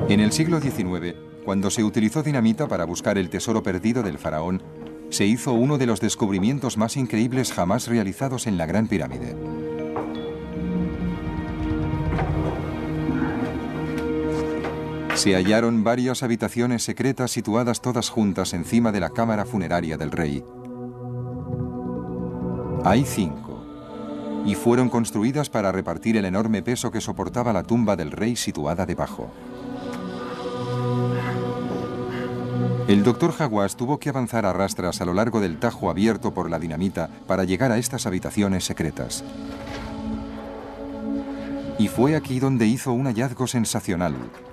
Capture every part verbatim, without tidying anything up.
En el siglo diecinueve, cuando se utilizó dinamita para buscar el tesoro perdido del faraón, se hizo uno de los descubrimientos más increíbles jamás realizados en la Gran Pirámide. Se hallaron varias habitaciones secretas situadas todas juntas encima de la cámara funeraria del rey. Hay cinco, y fueron construidas para repartir el enorme peso que soportaba la tumba del rey situada debajo. El doctor Hawass tuvo que avanzar a rastras a lo largo del tajo abierto por la dinamita para llegar a estas habitaciones secretas. Y fue aquí donde hizo un hallazgo sensacional.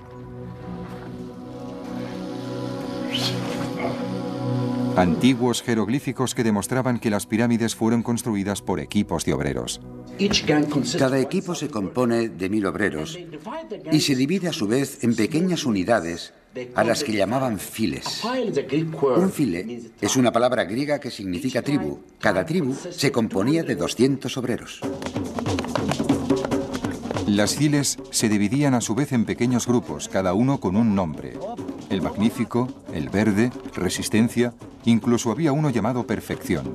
Antiguos jeroglíficos que demostraban que las pirámides fueron construidas por equipos de obreros. Cada equipo se compone de mil obreros y se divide a su vez en pequeñas unidades a las que llamaban files. Un file es una palabra griega que significa tribu. Cada tribu se componía de doscientos obreros. Las files se dividían a su vez en pequeños grupos, cada uno con un nombre. El Magnífico, el Verde, Resistencia, incluso había uno llamado Perfección.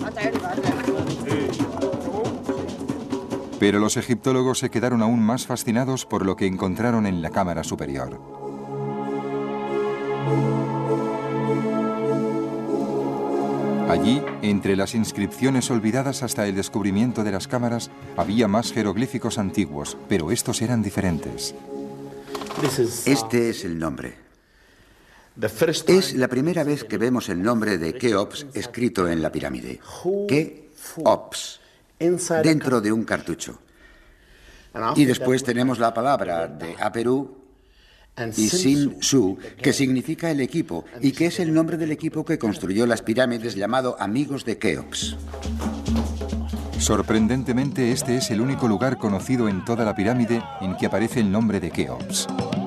Pero los egiptólogos se quedaron aún más fascinados por lo que encontraron en la cámara superior. Allí, entre las inscripciones olvidadas hasta el descubrimiento de las cámaras, había más jeroglíficos antiguos, pero estos eran diferentes. Este es el nombre. Es la primera vez que vemos el nombre de Keops escrito en la pirámide. Keops, dentro de un cartucho. Y después tenemos la palabra de Aperú y Sin Su, que significa el equipo, y que es el nombre del equipo que construyó las pirámides llamado Amigos de Keops. Sorprendentemente, este es el único lugar conocido en toda la pirámide en que aparece el nombre de Keops.